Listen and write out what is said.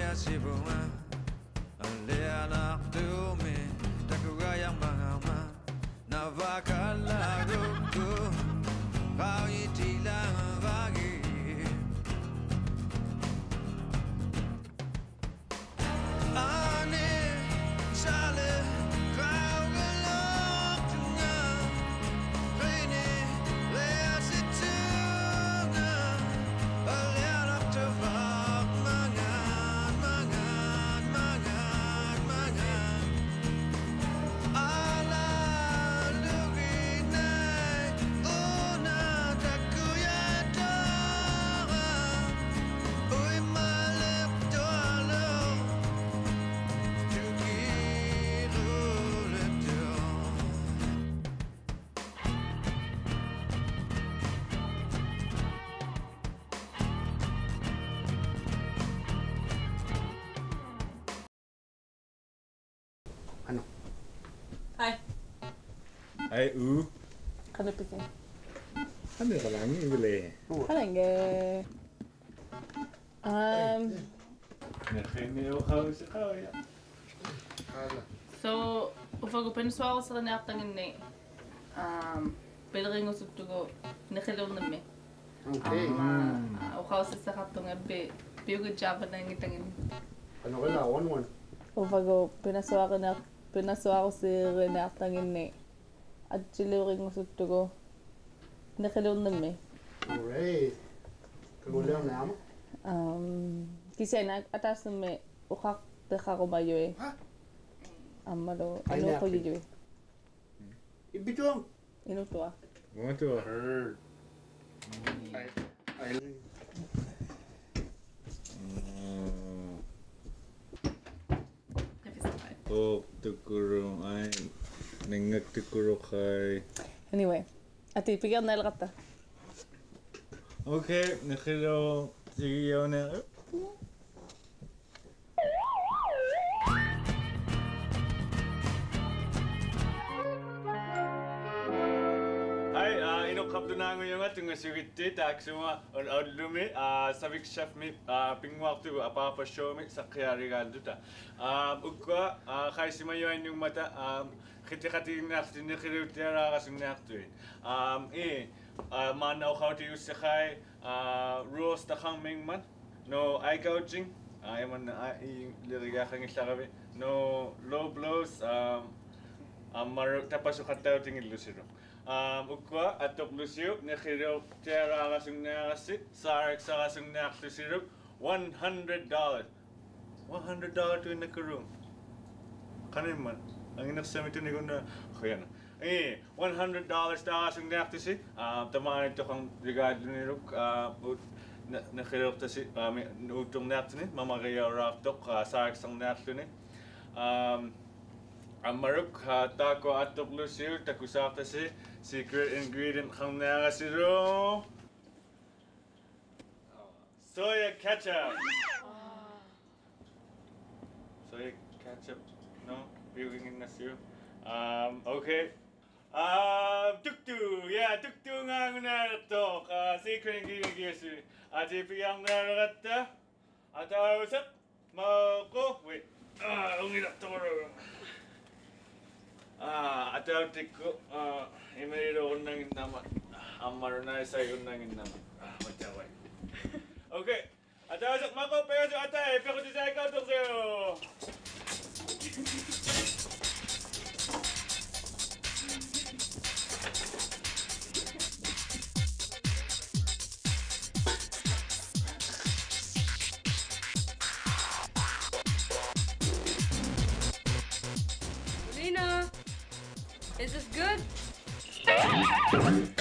sibunga Aleanak tumi Takugayang mangama Navakalago ko Kau itilang vagi Ane sale Kau gelap tunga Kini lea situna Aleanak tevak mangan Mangan, mangan, mangan Ala luginay Una takuyatara Uy malip doalo Ano? Hi. Ay, Kan du pikke? ano ka lang yung bili? Halenge. Nakini o kao sa kao ya. So, ufago penswao sa kanatang ni pedring usuptugo nakilon na me. Okay. Ukaw sa katong be biugo java na ngitangin. Ano ka na? 1-1. Ufago pinaswa ko si renatangin ni at chiluring usuptugo nakilon na me. Alright. Kagulang na mo? Kisay na atas na me ukak teka ko ba yun eh. Amalo, Ay, ano ko napin. yun eh. Ibitong! Inutua. Mga to. Ay. O, tukurong ay. Nangag tukuro kay. Anyway, ati pigyan na kata. Okay, nakilo. Sige yaw na. Hi, Inuk Qablunaq yung ating sugiti taksuma lumi sabik chef mi pingwak tu Apaapa show mi sakyari galduta. Ukwa kay simayon yung mata khiti nakti nikhiru tera kasing naktu. Manaw khawti usakhay rules ta khang mingman no eye gouging yaman liriga khang islagabi no low blows maruk tapos ukataw tingil lusiro. Ukwa atok lusyo nekhiro tera kasing nakasi sarak sa kasing naktusiro $100. $100 to nakarung. Kanin man. Ang inaksami ito ni Guna. Kaya na. $100 ta kasing naktusi. Tamaan ito kang regalo ni Ruk. Nakhiro tasi utong naktuni. Mamagayaw raktok sarak sang naktuni. Amaruk tako atok lusyo takusak tasi secret ingredient kang nakasiro soya ketchup. Soya ketchup, no? Bigyan nasyo. Okay. Tuktu, yeah, tuktu nga natok. Secret ingredient kasi. Ati piyang narata. Ataw usap. Mako. Wait. Ungilap toro. Ataw tiko. Imeriro ko nang naman. Amar na sa'yo nang naman. Mataway. Okay. Ataw usap. Mako. Pero sa atay. Pero sa ikaw ito sa'yo. Lena, is this good?